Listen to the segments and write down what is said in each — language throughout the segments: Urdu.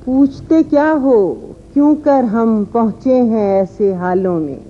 پوچھتے کیا ہو کیوں کر ہم پہنچے ہیں ایسے حالوں میں،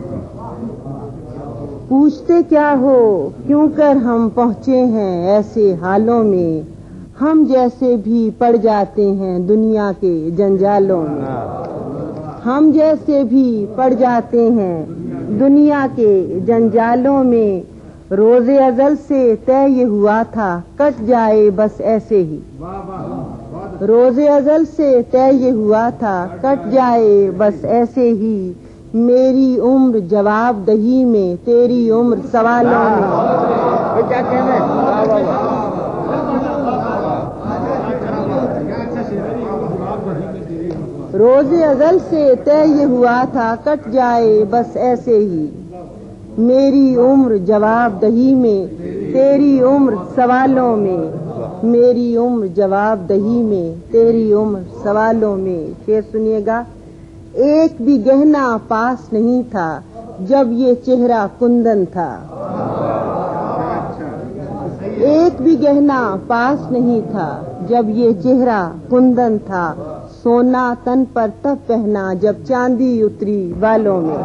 پوچھتے کیا ہو کیوں کر ہم پہنچے ہیں ایسے حالوں میں، ہم جیسے بھی پڑ جاتے ہیں دنیا کے جنجالوں میں، ہم جیسے بھی پڑ جاتے ہیں دنیا کے جنجالوں میں، روز ازل سے طے یہ ہوا تھا کٹ جائے بس ایسے ہی، روز ازل سے طے یہ ہوا تھا کٹ جائے بس ایسے ہی، میری عمر جواب دہی میں تیری عمر سوالوں میں، روز ازل سے طے یہ ہوا تھا کٹ جائے بس ایسے ہی، میری عمر جواب دہی میں تیری عمر سوالوں میں، میری عمر جواب دہی میں تیری عمر سوالوں میں۔ شعر سنیے گا۔ ایک بھی گہنا پاس نہیں تھا جب یہ چہرہ کندن تھا، ایک بھی گہنا پاس نہیں تھا جب یہ چہرہ کندن تھا، سونا تن پر تب پہنا جب چاندی اتری بالوں میں،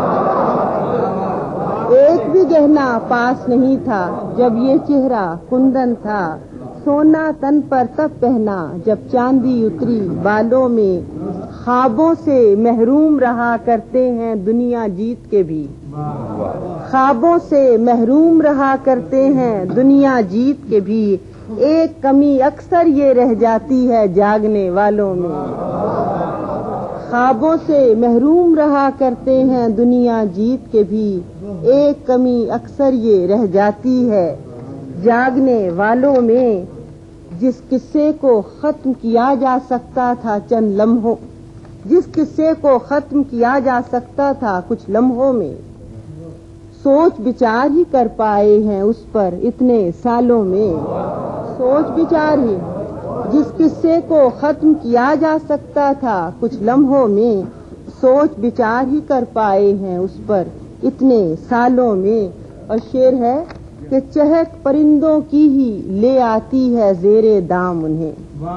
ایک بھی گہنا پاس نہیں تھا جب یہ چہرہ کندن تھا، سونا تن پر تب پہنا جب چاندی اتری بالوں میں، خوابوں سے محروم رہا کرتے ہیں دنیا جیت کے بھی، خوابوں سے محروم رہا کرتے ہیں دنیا جیت کے بھی، ایک کمی اکثر یہ رہ جاتی ہے جاگنے والوں میں، خوابوں سے محروم رہا کرتے ہیں دنیا جیت کے بھی، ایک کمی اکثر یہ رہ جاتی ہے جاگنے والوں میں، جس قصے کو ختم کیا جا سکتا تھا چند لمحوں، جس قصے کو ختم کیا جا سکتا تھا کچھ لمحوں میں، سوچ بچار ہی کر پائے ہیں اس پر اتنے سالوں میں، سوچ بچار ہی، جس قصے کو ختم کیا جا سکتا تھا کچھ لمحوں میں، سوچ بچار ہی کر پائے ہیں اس پر اتنے سالوں میں۔ اور شعر ہے کہ چہک پرندوں کی ہی لے آتی ہے زیر دام انہیں،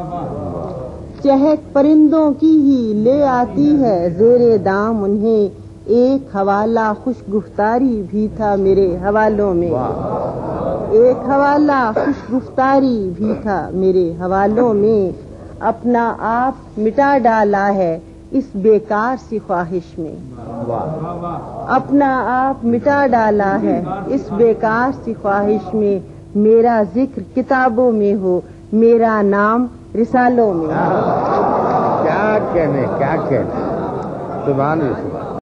چہک پرندوں کی ہی لے آتی ہے زیر دام انہیں، ایک حوالہ خوش گفتاری بھی تھا میرے حوالوں میں، ایک حوالہ خوش گفتاری بھی تھا میرے حوالوں میں، اپنا آپ مٹا ڈالا ہے اس بیکار سی خواہش میں، اپنا آپ مٹا ڈالا ہے اس بیکار سی خواہش میں، میرا ذکر کتابوں میں ہو میرا نام رسالوں میں۔ کیا کہنے سبحان اللہ۔